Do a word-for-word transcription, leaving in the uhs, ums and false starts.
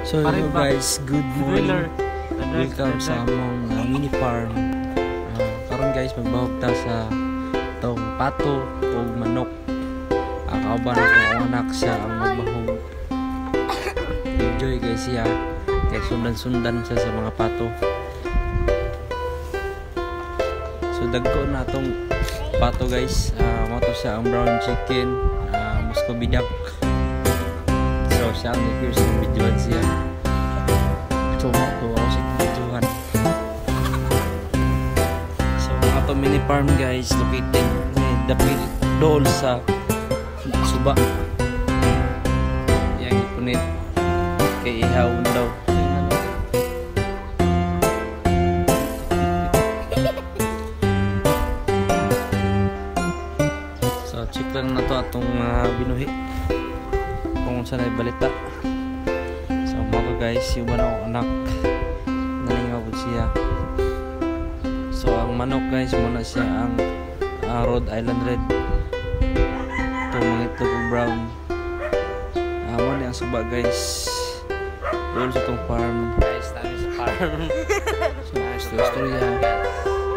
So hello guys, good morning. Welcome sa among uh, mini farm. Uh, karon guys magbahog ta sa tong pato o manok. Uh, kauban ako ang anak siya ang magbahog. Enjoy guys siya. Kaya sundan-sundan siya sa mga pato. So dagko na tong pato guys. Uh, mato siya ang brown chicken, uh, Muscovy duck. So siya ang nag-first ng videoan siya. So mato ako sa videoan. So ato mini farm guys located dapit doon sa Suba. Yang ipunit kay ihaw daw. So check lang na to atong uh, binuhi kung saan ay balita. So mga guys, yung manok anak nalingaw po siya. So ang manok guys muna siya ang uh, Rhode Island Red. Ito mga itlog brown. Uh, muna ang suba guys. Doon sa itong farm. Guys, tayo sa farm. So guys, ito istorya.